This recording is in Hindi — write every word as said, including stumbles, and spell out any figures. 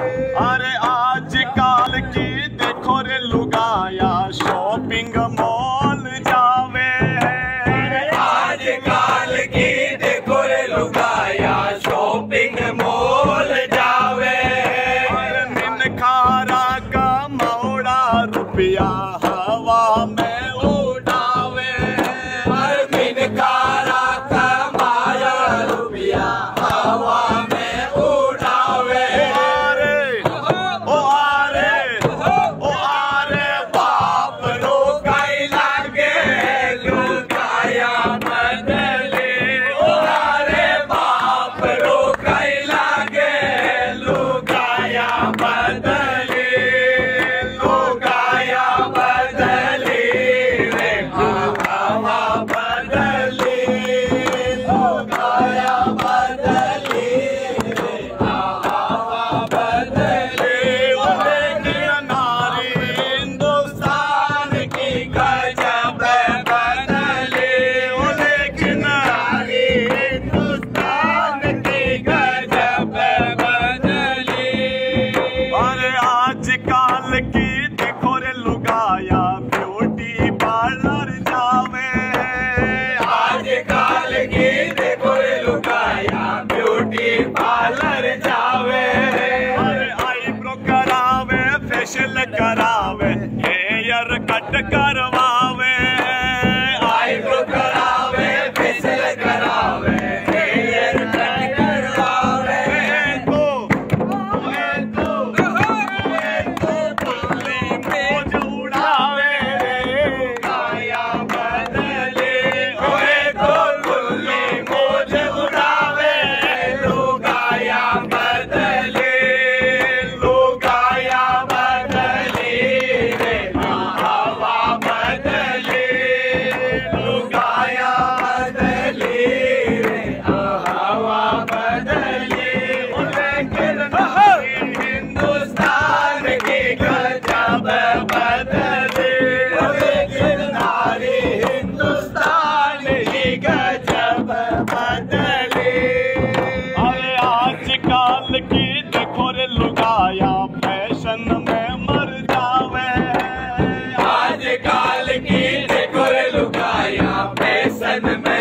अरे आजकल की देखो रे लुगाया शॉपिंग मॉल जावे है। आजकल की देखो रे लुगाया शॉपिंग मॉल जावे है। मिनखारा का मौड़ा रुपया हवा में उड़ावे हर मिनखारा का माया रुपया हवा में उड़ावे। ओ आरे ओ आरे बाप रो कई लागे लुगाया बदले। ओ अरे बाप रो कई लागे लुगाया बदले। लुगाया बदले रे हवा बदले। लुगाया बदले रे हवा बदले। नारी हिंदुस्तान की गजब बदले। लेकिन नारी हिंदुस्तान की गजब बदले। अरे आजकल की देखो रे लुगाया ब्यूटी पार्लर जावे। आजकल की देखो रे लुगाया ब्यूटी पार्लर जावे। अरे आईब्रो करावे फेशियल करावे हेयर कट करवावे। आईब्रो करावे फेशियल करावे हेयर कट करवावे। तो तो तो तुल्ली मौज उड़ावे लुगाया बदले। ओए तो लुल्ली मौज उड़ावे। लुगाया बदले। लुगाया बदले रे हवा बदले। लुगाया बदले रे हवा बदले। लेकिन हिंदुस्तान की गजब बदले। लेकिन नारी हिंदुस्तान की गजब बदले। अरे आजकल की देखो रे लुगाया फैशन में मर जावे। आजकल की देखो रे लुगाया फैशन में